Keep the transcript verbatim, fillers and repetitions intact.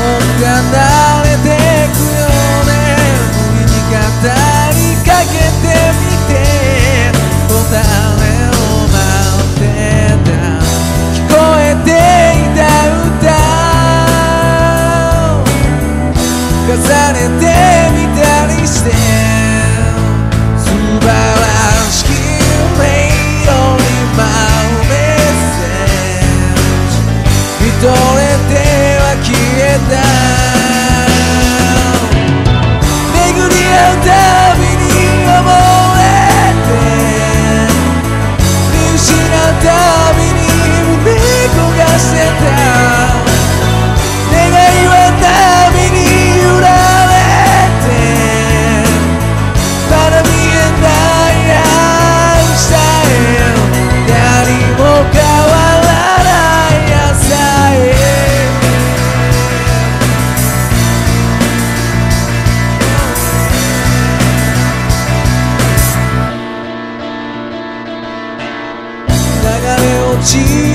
離れてくよね。無理に語りかけてみて、答えを待ってた。聞こえていた歌重ねてみたりして、素晴らしきメロに舞うメッセージ、見とれては消えた。巡り合うたびに溺れて、見失うたびに胸焦がしてた。願いは波に揺られて、まだ見えない明日へ、何も変わらない朝へ。流れ落ち